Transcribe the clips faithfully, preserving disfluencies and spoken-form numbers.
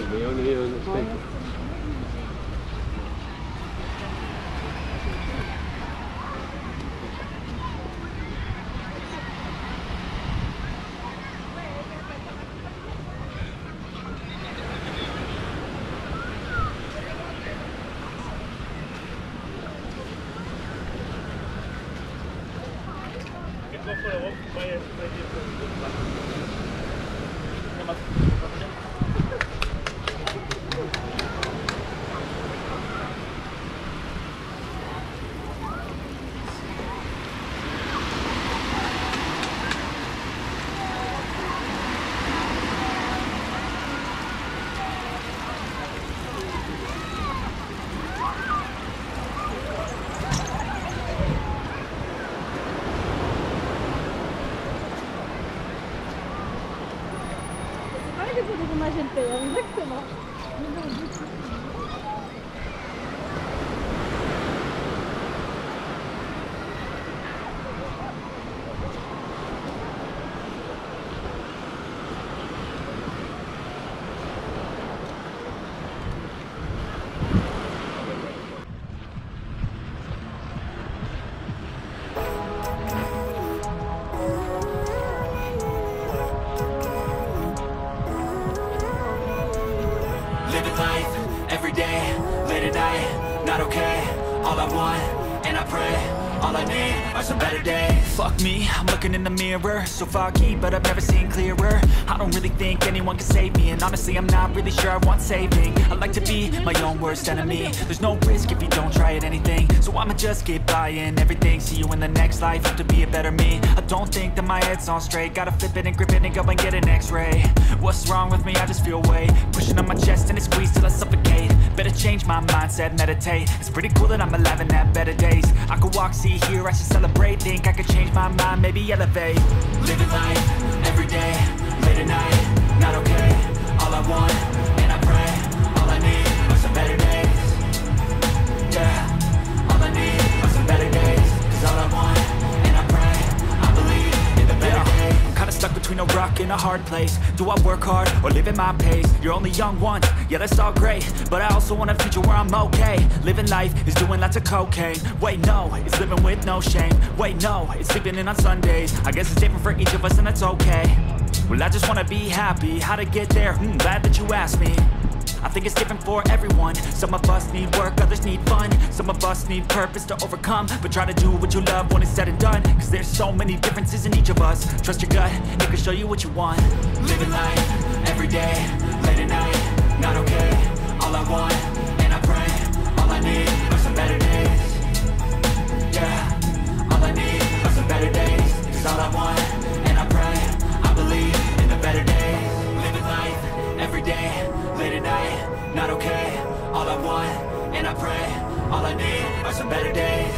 Leone io non aspetto. Exactement. Fuck me, I'm looking in the mirror, so foggy, but I've never seen clearer. I don't really think anyone can save me, and honestly I'm not really sure I want saving. I like to be my own worst enemy. There's no risk if you don't try at anything, so I'ma just get buying everything. See you in the next life, hope to be a better me. I don't think that my head's on straight, gotta flip it and grip it and go and get an x-ray. What's wrong with me? I just feel weight pushing on my chest and it squeezes till I suffocate. Better change my mindset, meditate. It's pretty cool that I'm alive and have better days. I could walk, see, hear, I should celebrate. Think I could change my mind, maybe elevate. Living life, every day, late at night, not okay. All I want, and I pray, all I need are some better days. Yeah, all I need are some better days. Cause all I want, and I pray, I believe in the better yeah. days. I'm kinda stuck between a rock and a hard place. Do I work hard, or live at my pace? You're only young once, yeah that's all great, but I also want a future where I'm okay. Living life is doing lots of cocaine. Wait no, it's living with no shame. Wait no, it's sleeping in on Sundays. I guess it's different for each of us and that's okay. Well I just wanna be happy, how to get there, hmm, glad that you asked me. I think it's different for everyone. Some of us need work, others need fun. Some of us need purpose to overcome. But try to do what you love when it's said and done. Cause there's so many differences in each of us. Trust your gut, it can show you what you want. Living life, every day, late at night, not okay. All I want, and I pray, all I need are some better days. Yeah, all I need are some better days. Cause all I want, and I pray, I believe in the better days. Living life, every day, late at night, not okay. All I want, and I pray, all I need are some better days.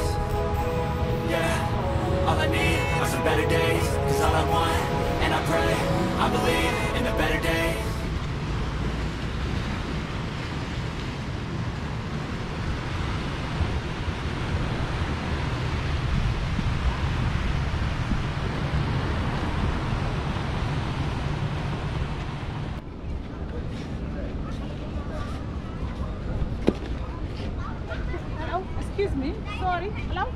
Yeah, all I need are some better days. Cause all I want, and I pray, I believe in the better days. Excuse me, sorry, hello?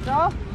So